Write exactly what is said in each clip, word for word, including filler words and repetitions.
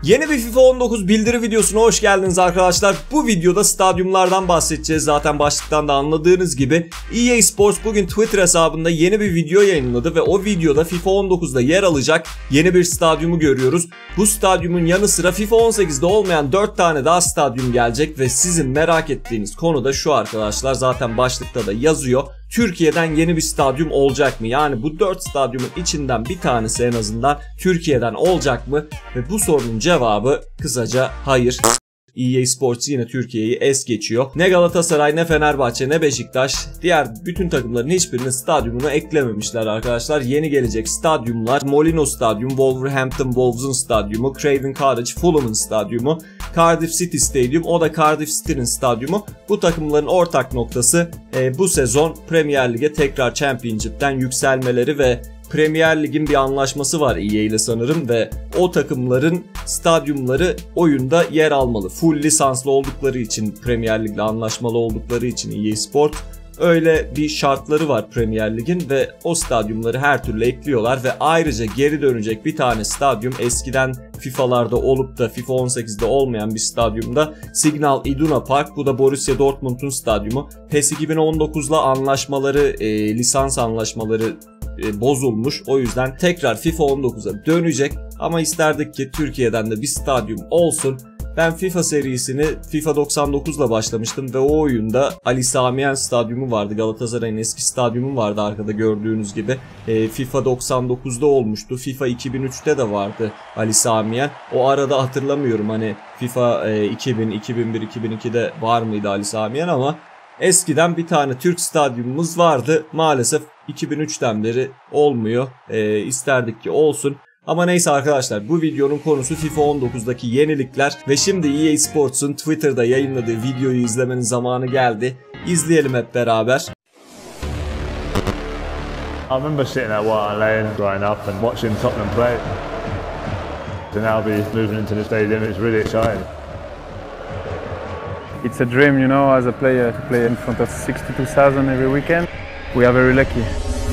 Yeni bir FIFA on dokuz bildiri videosuna hoş geldiniz arkadaşlar. Bu videoda stadyumlardan bahsedeceğiz. Zaten başlıktan da anladığınız gibi E A Sports bugün Twitter hesabında yeni bir video yayınladı ve o videoda FIFA on dokuzda yer alacak yeni bir stadyumu görüyoruz. Bu stadyumun yanı sıra FIFA on sekizde olmayan dört tane daha stadyum gelecek ve sizin merak ettiğiniz konu da şu arkadaşlar, zaten başlıkta da yazıyor. Türkiye'den yeni bir stadyum olacak mı? Yani bu dört stadyumun içinden bir tanesi en azından Türkiye'den olacak mı? Ve bu sorunun cevabı kısaca hayır. E A Sports yine Türkiye'yi es geçiyor. Ne Galatasaray, ne Fenerbahçe, ne Beşiktaş, diğer bütün takımların hiçbirinin stadyumunu eklememişler arkadaşlar. Yeni gelecek stadyumlar Molino Stadyum, Wolverhampton Wolves'un stadyumu, Craven Cottage Fulham'ın stadyumu, Cardiff City Stadium, o da Cardiff City'nin stadyumu. Bu takımların ortak noktası e, bu sezon Premier Lig'e tekrar Championship'ten yükselmeleri ve Premier Lig'in bir anlaşması var E A ile sanırım ve o takımların stadyumları oyunda yer almalı. Full lisanslı oldukları için, Premier Lig'le anlaşmalı oldukları için E A Sport öyle bir şartları var Premier Lig'in ve o stadyumları her türlü ekliyorlar ve ayrıca geri dönecek bir tane stadyum, eskiden FIFA'larda olup da FIFA on sekizde olmayan bir stadyumda, Signal Iduna Park. Bu da Borussia Dortmund'un stadyumu. PES iki bin on dokuz'la anlaşmaları, e, lisans anlaşmaları e, bozulmuş. O yüzden tekrar FIFA on dokuz'a dönecek ama isterdik ki Türkiye'den de bir stadyum olsun. Ben FIFA serisini FIFA doksan dokuz'la başlamıştım ve o oyunda Ali Sami Yen stadyumu vardı. Galatasaray'ın eski stadyumu vardı arkada gördüğünüz gibi. E, FIFA doksan dokuz'da olmuştu. FIFA iki bin üç'te de vardı Ali Sami Yen. O arada hatırlamıyorum, hani FIFA e, iki bin, iki bin bir, iki bin iki'de var mıydı Ali Sami Yen, ama eskiden bir tane Türk stadyumumuz vardı. Maalesef iki bin üç'ten beri olmuyor. E, isterdik ki olsun. Ama neyse arkadaşlar, bu videonun konusu FIFA on dokuz'daki yenilikler ve şimdi E A Sports'un Twitter'da yayınladığı videoyu izlemenin zamanı geldi. İzleyelim hep beraber. I remember sitting at White Lane growing up and watching Tottenham play. To now be moving into the stadium, it's really exciting. It's a dream, you know, as a player to play in front of sixty-two thousand every weekend. We are very lucky.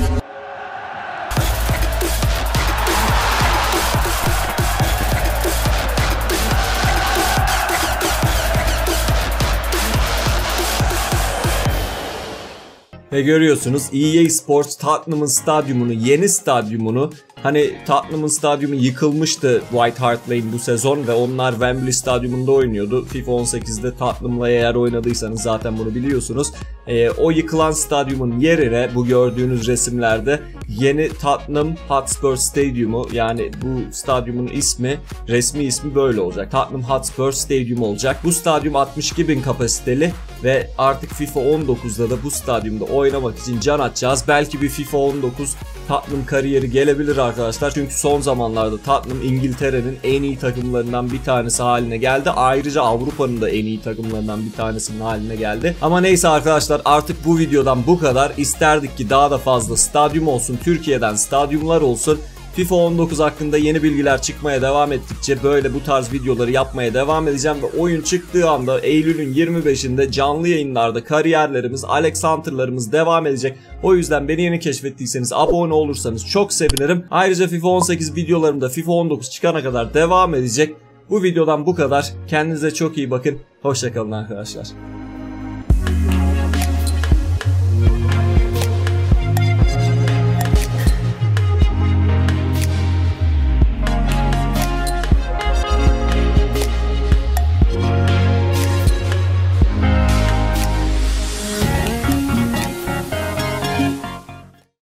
Ve görüyorsunuz E A Sports Tottenham'ın stadyumunu, yeni stadyumunu, hani Tottenham'ın stadyumu yıkılmıştı White Hart Lane bu sezon ve onlar Wembley stadyumunda oynuyordu. FIFA on sekiz'de Tottenham'la eğer oynadıysanız zaten bunu biliyorsunuz. Ee, o yıkılan stadyumun yerine bu gördüğünüz resimlerde yeni Tottenham Hotspur Stadyumu, yani bu stadyumun ismi, resmi ismi böyle olacak. Tottenham Hotspur Stadyum olacak. Bu stadyum altmış iki bin kapasiteli ve artık FIFA on dokuz'da da bu stadyumda oynamak için can atacağız. Belki bir FIFA on dokuz Tottenham kariyeri gelebilir arkadaşlar. Çünkü son zamanlarda Tottenham İngiltere'nin en iyi takımlarından bir tanesi haline geldi. Ayrıca Avrupa'nın da en iyi takımlarından bir tanesinin haline geldi. Ama neyse arkadaşlar, artık bu videodan bu kadar. İsterdik ki daha da fazla stadyum olsun, Türkiye'den stadyumlar olsun. FIFA on dokuz hakkında yeni bilgiler çıkmaya devam ettikçe böyle bu tarz videoları yapmaya devam edeceğim ve oyun çıktığı anda Eylül'ün yirmi beş'inde canlı yayınlarda kariyerlerimiz, Alex Hunter'larımız devam edecek. O yüzden beni yeni keşfettiyseniz abone olursanız çok sevinirim. Ayrıca FIFA on sekiz videolarım da FIFA on dokuz çıkana kadar devam edecek. Bu videodan bu kadar. Kendinize çok iyi bakın. Hoşça kalın arkadaşlar.